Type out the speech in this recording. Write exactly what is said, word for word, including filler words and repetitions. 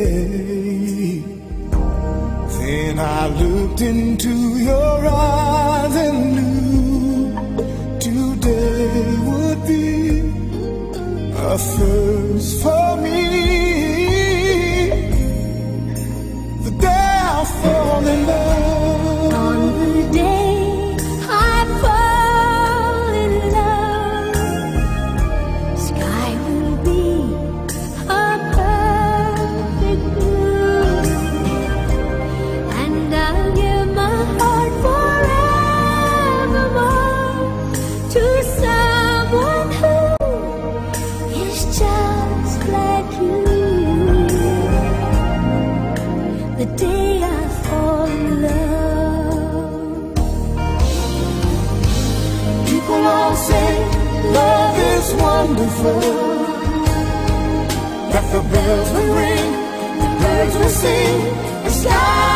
day. Then I looked into your eyes and knew today would be a first for me. The day I fall in love. On the day I fall in love, sky will be a perfect blue, and I'll give my heart forevermore to someone who is just like you. The day I fall in love. People all say love is wonderful, that the bells will ring, the birds will sing, the sky